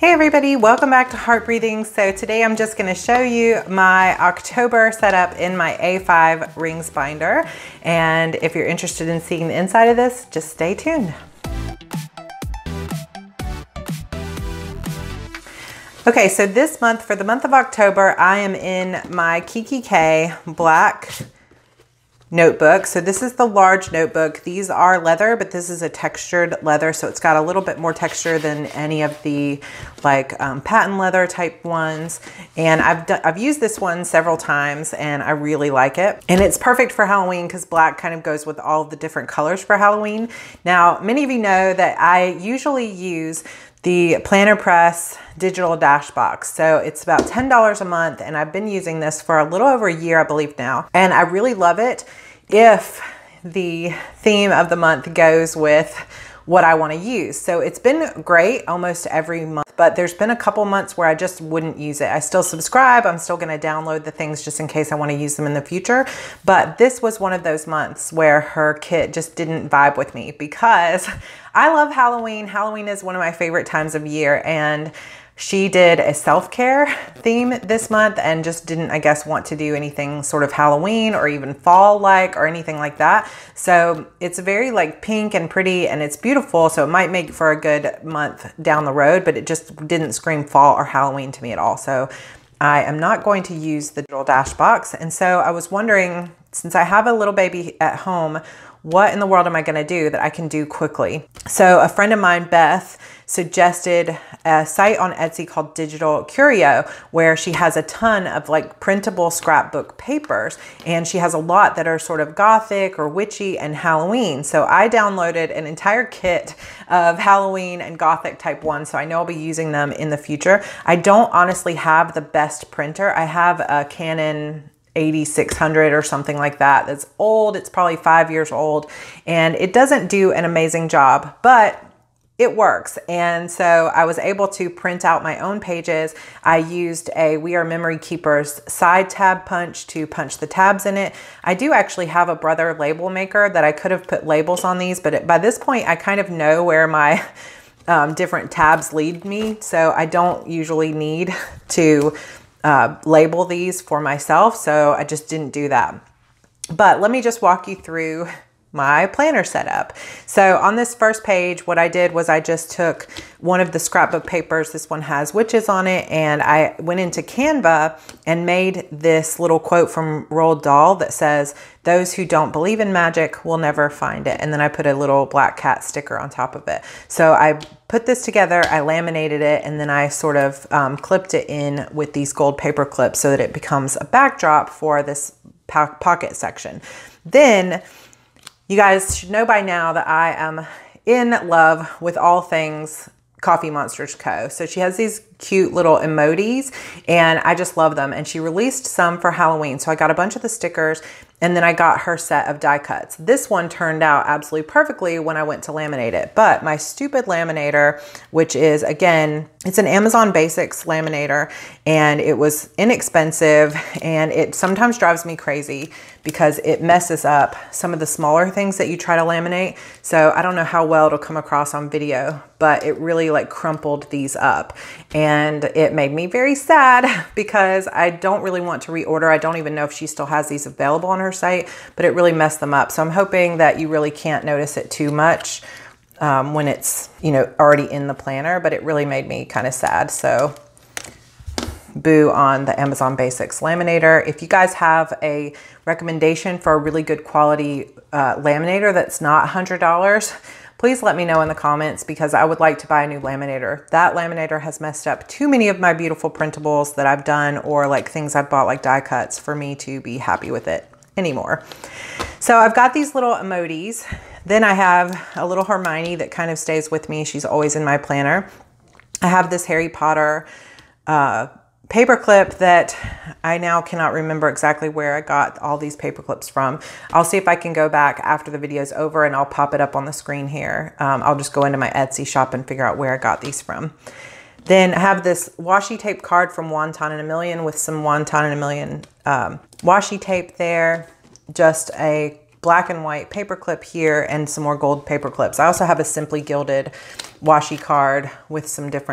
Hey everybody, welcome back to Heart Breathing. So today I'm just going to show you my October setup in my A5 rings binder. And if you're interested in seeing the inside of this, just stay tuned. Okay, so this month, for the month of October, I am in my Kiki K black notebook. So this is the large notebook. These are leather, but this is a textured leather. So it's got a little bit more texture than any of the like patent leather type ones. And I've used this one several times and I really like it. And it's perfect for Halloween because black kind of goes with all of the different colors for Halloween. Now, many of you know that I usually use the Planner Press digital dash box. So it's about $10 a month and I've been using this for a little over a year, I believe now. And I really love it if the theme of the month goes with what I want to use. So it's been great almost every month, but there's been a couple months where I just wouldn't use it. I still subscribe. I'm still going to download the things just in case I want to use them in the future. But this was one of those months where her kit just didn't vibe with me because I love Halloween. Halloween is one of my favorite times of year, and she did a self-care theme this month and just didn't, I guess, want to do anything sort of Halloween or even fall-like or anything like that. So it's very like pink and pretty and it's beautiful. So it might make for a good month down the road, but it just didn't scream fall or Halloween to me at all. So I am not going to use the digital dash box. And so I was wondering, since I have a little baby at home, what in the world am I going to do that I can do quickly? So a friend of mine, Beth, suggested a site on Etsy called Digital Curio, where she has a ton of like printable scrapbook papers, and she has a lot that are sort of gothic or witchy and Halloween. So I downloaded an entire kit of Halloween and gothic type ones, so I know I'll be using them in the future. I don't honestly have the best printer. I have a Canon 8600 or something like that. That's old. It's probably 5 years old and it doesn't do an amazing job, but it works. And so I was able to print out my own pages. I used a We Are Memory Keepers side tab punch to punch the tabs in it. I do actually have a Brother label maker that I could have put labels on these, but by this point I kind of know where my different tabs lead me. So I don't usually need to label these for myself. So I just didn't do that. But let me just walk you through my planner setup. So on this first page, what I did was I just took one of the scrapbook papers. This one has witches on it. And I went into Canva and made this little quote from Roald Dahl that says, "Those who don't believe in magic will never find it." And then I put a little black cat sticker on top of it. So I put this together, I laminated it, and then I sort of clipped it in with these gold paper clips so that it becomes a backdrop for this pocket section. Then you guys should know by now that I am in love with all things Coffee Monsters Co. So she has these cute little emojis and I just love them. And she released some for Halloween. So I got a bunch of the stickers and then I got her set of die cuts. This one turned out absolutely perfectly when I went to laminate it. But my stupid laminator, which is, again, it's an Amazon Basics laminator, and it was inexpensive, and it sometimes drives me crazy because it messes up some of the smaller things that you try to laminate. So I don't know how well it'll come across on video, but it really like crumpled these up. And it made me very sad because I don't really want to reorder. I don't even know if she still has these available on her site, but it really messed them up. So I'm hoping that you really can't notice it too much when it's, you know, already in the planner, but it really made me kind of sad. So boo on the Amazon Basics laminator. If you guys have a recommendation for a really good quality laminator that's not $100, please let me know in the comments because I would like to buy a new laminator. That laminator has messed up too many of my beautiful printables that I've done, or like things I've bought like die cuts, for me to be happy with it anymore. So I've got these little emojis. Then I have a little Hermione that kind of stays with me. She's always in my planner. I have this Harry Potter paper clip that I now cannot remember exactly where I got all these paper clips from. I'll see if I can go back after the video is over and I'll pop it up on the screen here. I'll just go into my Etsy shop and figure out where I got these from. Then I have this washi tape card from Wonton and a Million with some Wonton and a Million washi tape there. Just a black and white paper clip here and some more gold paper clips. I also have a Simply Gilded washi card with some different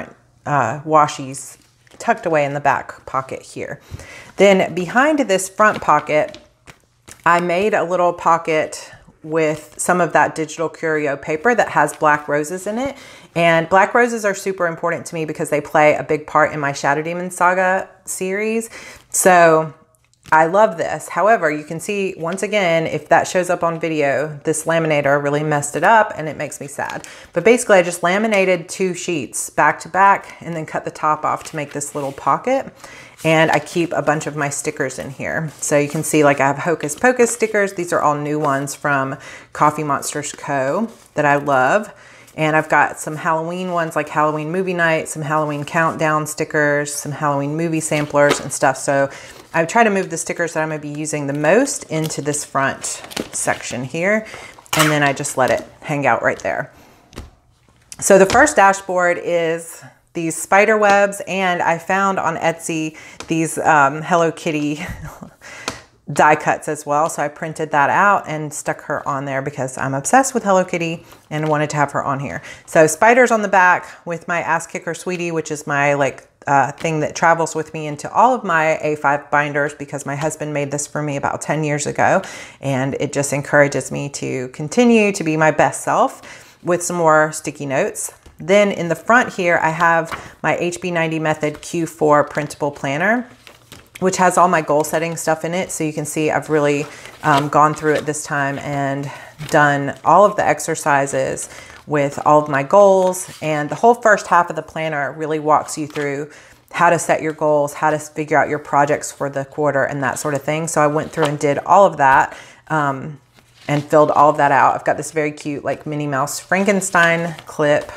washies tucked away in the back pocket here. Then behind this front pocket, I made a little pocket with some of that digital curio paper that has black roses in it. And black roses are super important to me because they play a big part in my Shadow Demon Saga series. So I love this. However, you can see once again, if that shows up on video, this laminator really messed it up and it makes me sad. But basically I just laminated 2 sheets back to back and then cut the top off to make this little pocket. And I keep a bunch of my stickers in here. So you can see like I have Hocus Pocus stickers. These are all new ones from Coffee Monsters Co. that I love. And I've got some Halloween ones like Halloween Movie Night, some Halloween Countdown stickers, some Halloween movie samplers and stuff. So I've tried to move the stickers that I'm going to be using the most into this front section here. And then I just let it hang out right there. So the first dashboard is these spider webs, and I found on Etsy these Hello Kitty die cuts as well. So I printed that out and stuck her on there because I'm obsessed with Hello Kitty and wanted to have her on here. So spiders on the back with my Ass Kicker Sweetie, which is my thing that travels with me into all of my A5 binders because my husband made this for me about 10 years ago. And it just encourages me to continue to be my best self with some more sticky notes. Then in the front here, I have my HB90 Method Q4 printable planner, which has all my goal setting stuff in it. So you can see I've really gone through it this time and done all of the exercises with all of my goals. And the whole first half of the planner really walks you through how to set your goals, how to figure out your projects for the quarter and that sort of thing. So I went through and did all of that and filled all of that out. I've got this very cute like Minnie Mouse Frankenstein clip.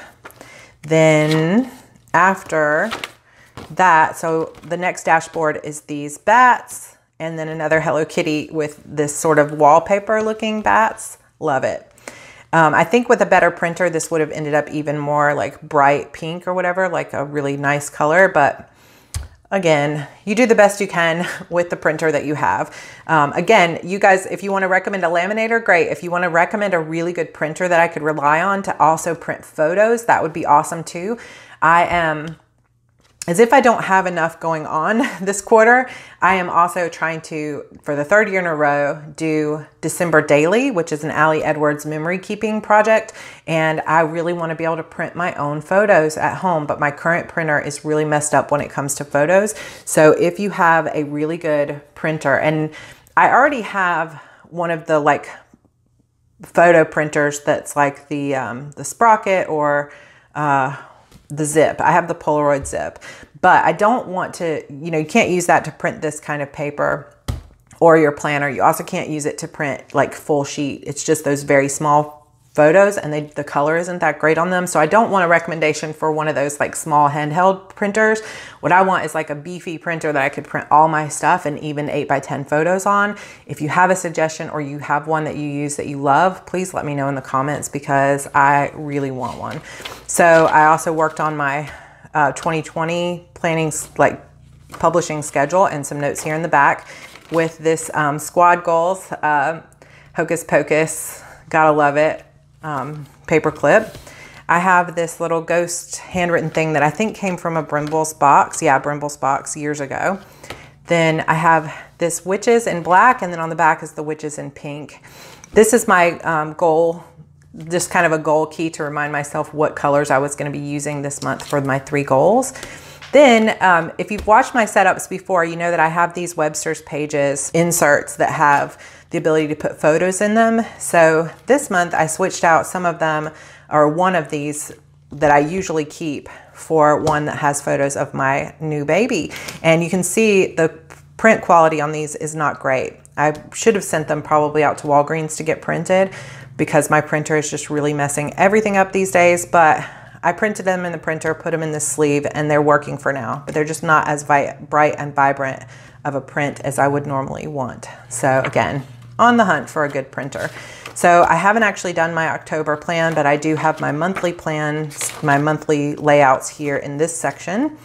Then after that, so the next dashboard is these bats and then another Hello Kitty with this sort of wallpaper looking bats. Love it. I think with a better printer, this would have ended up even more like bright pink or whatever, like a really nice color. But again, you do the best you can with the printer that you have. Again, you guys, if you want to recommend a laminator, great. If you want to recommend a really good printer that I could rely on to also print photos, that would be awesome too. I am, as if I don't have enough going on this quarter, I am also trying to, for the 3rd year in a row, do December Daily, which is an Allie Edwards memory keeping project. And I really want to be able to print my own photos at home, but my current printer is really messed up when it comes to photos. So if you have a really good printer, and I already have one of the like photo printers that's like the Sprocket or the Zip. I have the Polaroid Zip, but I don't want to, you can't use that to print this kind of paper or your planner. You also can't use it to print like full sheet. It's just those very small photos and the color isn't that great on them. So I don't want a recommendation for one of those like small handheld printers. What I want is like a beefy printer that I could print all my stuff and even 8x10 photos on. If you have a suggestion or you have one that you use that you love, please let me know in the comments because I really want one. So I also worked on my 2020 planning, like publishing schedule and some notes here in the back with this squad goals, Hocus Pocus, gotta love it. Paper clip. I have this little ghost handwritten thing that I think came from a Brimble's box. Yeah, Brimble's box years ago. Then I have this witches in black, and then on the back is the witches in pink. This is my goal, just kind of a goal key to remind myself what colors I was going to be using this month for my 3 goals. Then if you've watched my setups before, you know that I have these Webster's Pages inserts that have the ability to put photos in them. So this month I switched out some of them, or one of these that I usually keep, for one that has photos of my new baby. And you can see the print quality on these is not great. I should have sent them probably out to Walgreens to get printed because my printer is just really messing everything up these days. But I printed them in the printer, put them in the sleeve, and they're working for now. But they're just not as bright and vibrant of a print as I would normally want. So again, on the hunt for a good printer. So I haven't actually done my October plan, but I do have my monthly plans, my monthly layouts here in this section.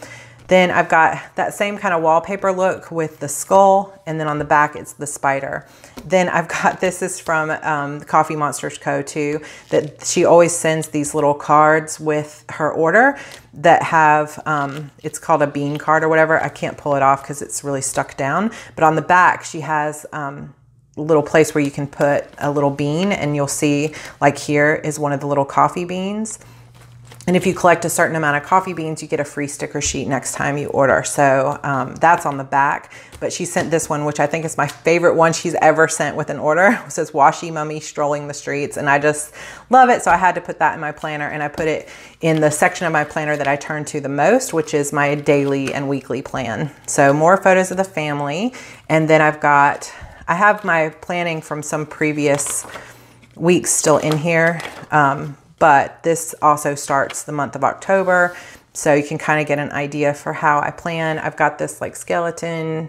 Then I've got that same kind of wallpaper look with the skull, and then on the back it's the spider. Then I've got, this is from Coffee Monsters Co. too, that she always sends these little cards with her order that have, it's called a bean card or whatever. I can't pull it off because it's really stuck down. But on the back she has a little place where you can put a little bean, and you'll see like here is one of the little coffee beans. And if you collect a certain amount of coffee beans, you get a free sticker sheet next time you order. So that's on the back. But she sent this one, which I think is my favorite one she's ever sent with an order. It says, "Washi Mummy strolling the streets." And I just love it. So I had to put that in my planner, and I put it in the section of my planner that I turn to the most, which is my daily and weekly plan. So more photos of the family. And then I have my planning from some previous weeks still in here. But this also starts the month of October, so you can kind of get an idea for how I plan. I've got this like skeleton,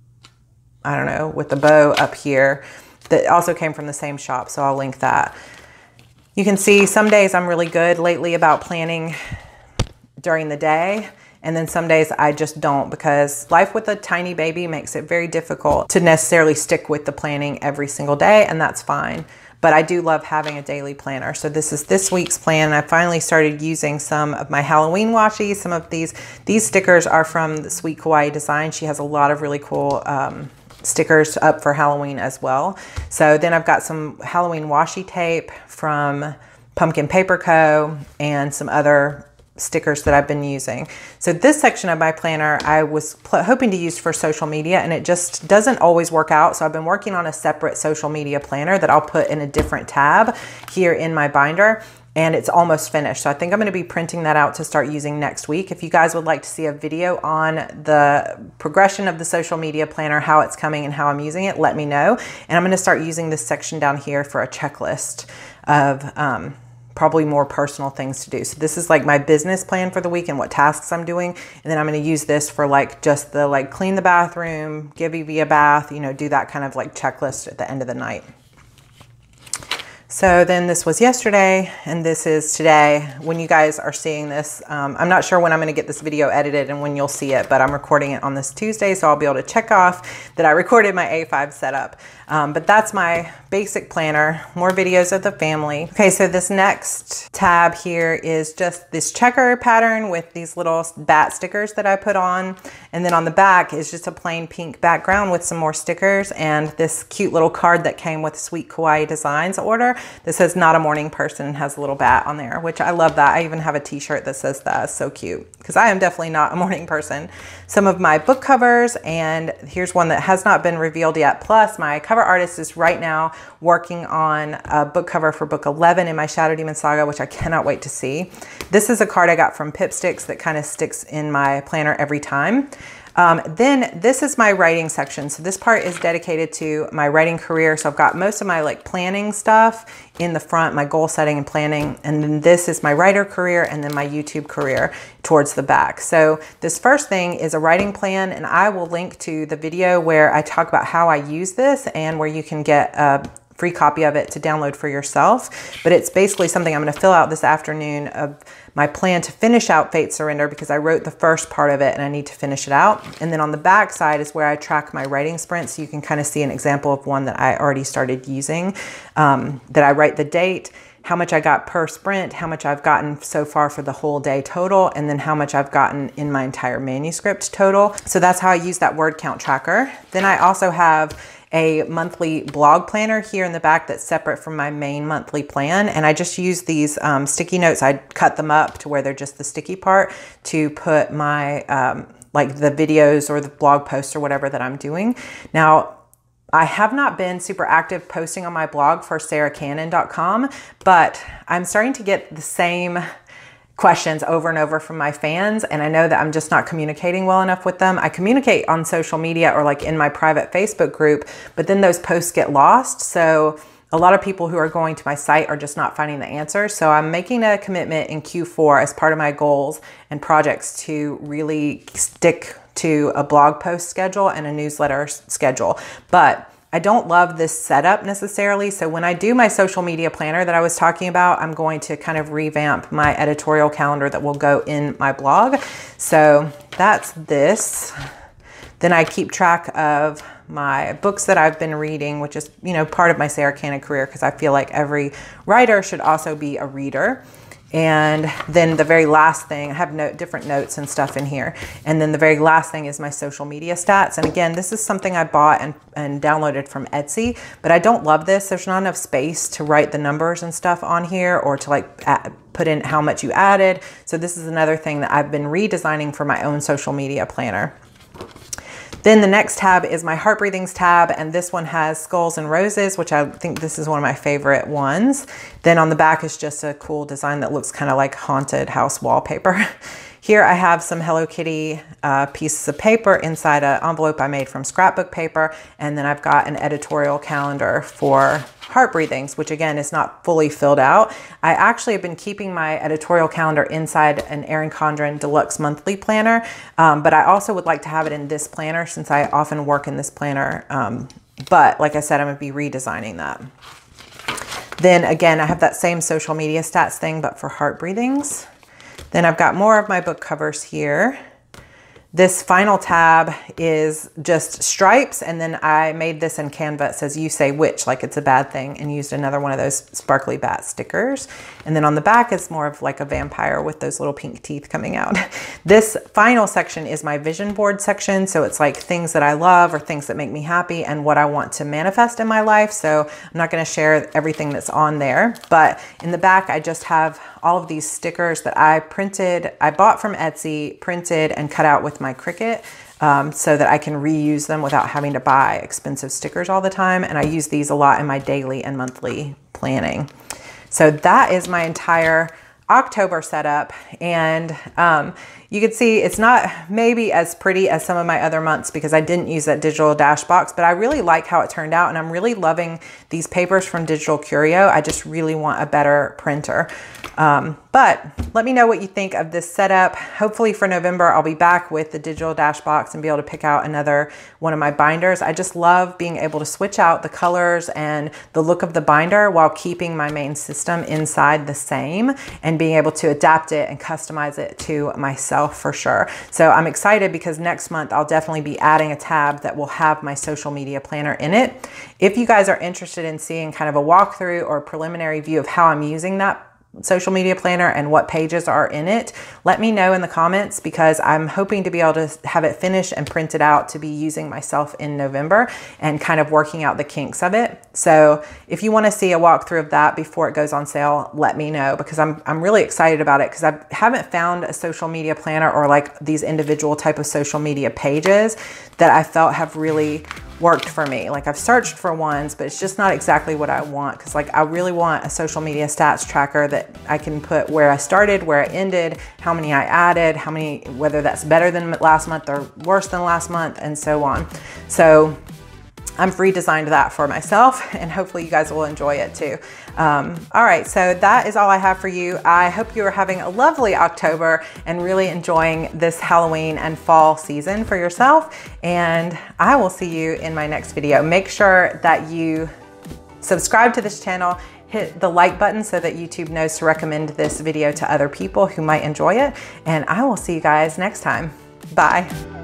I don't know, with the bow up here that also came from the same shop, so I'll link that. You can see some days I'm really good lately about planning during the day, and then some days I just don't, because life with a tiny baby makes it very difficult to necessarily stick with the planning every single day, and that's fine. But I do love having a daily planner. So this is this week's plan. I finally started using some of my Halloween washi. Some of these stickers are from the Sweet Kawaii Design. She has a lot of really cool stickers up for Halloween as well. So then I've got some Halloween washi tape from Pumpkin Paper Co. and some other stickers that I've been using. So this section of my planner I was hoping to use for social media, and it just doesn't always work out. So I've been working on a separate social media planner that I'll put in a different tab here in my binder, and it's almost finished. So I think I'm going to be printing that out to start using next week. If you guys would like to see a video on the progression of the social media planner, how it's coming and how I'm using it, let me know. And I'm going to start using this section down here for a checklist of probably more personal things to do. So this is like my business plan for the week and what tasks I'm doing. And then I'm going to use this for like just the like clean the bathroom, give Evie a bath, you know, do that kind of like checklist at the end of the night. So then this was yesterday, and this is today. When you guys are seeing this, I'm not sure when I'm going to get this video edited and when you'll see it, but I'm recording it on this Tuesday, so I'll be able to check off that I recorded my A5 setup. But that's my basic planner. More videos of the family. Okay, so this next tab here is just this checker pattern with these little bat stickers that I put on. And then on the back is just a plain pink background with some more stickers and this cute little card that came with Sweet Kawaii Designs order. This says "Not a Morning Person" and has a little bat on there, which I love that. I even have a t-shirt that says that. It's so cute, because I am definitely not a morning person. Some of my book covers, and here's one that has not been revealed yet. Plus my cover artist is right now working on a book cover for book 11 in my Shadow Demon Saga, which I cannot wait to see. This is a card I got from Pipsticks that kind of sticks in my planner every time. Then this is my writing section. So this part is dedicated to my writing career. So I've got most of my like planning stuff in the front, my goal setting and planning. And then this is my writer career, and then my YouTube career towards the back. So this first thing is a writing plan, and I will link to the video where I talk about how I use this and where you can get a free copy of it to download for yourself. But it's basically something I'm going to fill out this afternoon of my plan to finish out Fate Surrender, because I wrote the first part of it and I need to finish it out. And then on the back side is where I track my writing sprints. So you can kind of see an example of one that I already started using, that I write the date, how much I got per sprint, how much I've gotten so far for the whole day total, and then how much I've gotten in my entire manuscript total. So that's how I use that word count tracker. Then I also have a monthly blog planner here in the back that's separate from my main monthly plan. And I just use these sticky notes. I cut them up to where they're just the sticky part to put my, like the videos or the blog posts or whatever that I'm doing. Now, I have not been super active posting on my blog for sarracannon.com, but I'm starting to get the same questions over and over from my fans, and I know that I'm just not communicating well enough with them. I communicate on social media or like in my private Facebook group, but then those posts get lost. So a lot of people who are going to my site are just not finding the answers. So I'm making a commitment in Q4 as part of my goals and projects to really stick to a blog post schedule and a newsletter schedule. But I don't love this setup necessarily. So when I do my social media planner that I was talking about, I'm going to kind of revamp my editorial calendar that will go in my blog. So that's this. Then I keep track of my books that I've been reading, which is, you know, part of my Sarra Cannon career, because I feel like every writer should also be a reader. And then the very last thing, I have different notes and stuff in here. And then the very last thing is my social media stats. And again, this is something I bought and downloaded from Etsy, but I don't love this. There's not enough space to write the numbers and stuff on here, or to like put in how much you added. So this is another thing that I've been redesigning for my own social media planner. Then the next tab is my Heart Breathings tab, and this one has skulls and roses, which I think this is one of my favorite ones. Then on the back is just a cool design that looks kind of like haunted house wallpaper. Here I have some Hello Kitty pieces of paper inside an envelope I made from scrapbook paper, and then I've got an editorial calendar for Heart Breathings, which again is not fully filled out. I actually have been keeping my editorial calendar inside an Erin Condren Deluxe Monthly Planner, but I also would like to have it in this planner since I often work in this planner. But like I said, I'm gonna be redesigning that. Then again, I have that same social media stats thing, but for Heart Breathings. Then I've got more of my book covers here. This final tab is just stripes, and then I made this in Canva. It says, "You say which," like it's a bad thing, and used another one of those sparkly bat stickers. And then on the back is more of like a vampire with those little pink teeth coming out. This final section is my vision board section. So it's like things that I love or things that make me happy and what I want to manifest in my life. So I'm not going to share everything that's on there, but in the back, I just have all of these stickers that I printed. I bought from Etsy, printed and cut out with my Cricut, so that I can reuse them without having to buy expensive stickers all the time. And I use these a lot in my daily and monthly planning. So that is my entire October setup. And you can see it's not maybe as pretty as some of my other months because I didn't use that digital dash box, but I really like how it turned out. And I'm really loving these papers from Digital Curio. I just really want a better printer. But let me know what you think of this setup. Hopefully for November, I'll be back with the digital dash box and be able to pick out another one of my binders. I just love being able to switch out the colors and the look of the binder while keeping my main system inside the same and being able to adapt it and customize it to myself for sure. So I'm excited because next month I'll definitely be adding a tab that will have my social media planner in it. If you guys are interested in seeing kind of a walkthrough or preliminary view of how I'm using that social media planner and what pages are in it, let me know in the comments because I'm hoping to be able to have it finished and printed out to be using myself in November and kind of working out the kinks of it. So if you want to see a walkthrough of that before it goes on sale, let me know because I'm really excited about it because I haven't found a social media planner or like these individual type of social media pages that I felt have really worked for me. Like I've searched for ones, but it's just not exactly what I want. Cause like I really want a social media stats tracker that I can put where I started, where I ended, how many I added, how many, whether that's better than last month or worse than last month and so on. So I've redesigned that for myself and hopefully you guys will enjoy it too. All right, so that is all I have for you. I hope you are having a lovely October and really enjoying this Halloween and fall season for yourself. And I will see you in my next video. Make sure that you subscribe to this channel, hit the like button so that YouTube knows to recommend this video to other people who might enjoy it. And I will see you guys next time. Bye.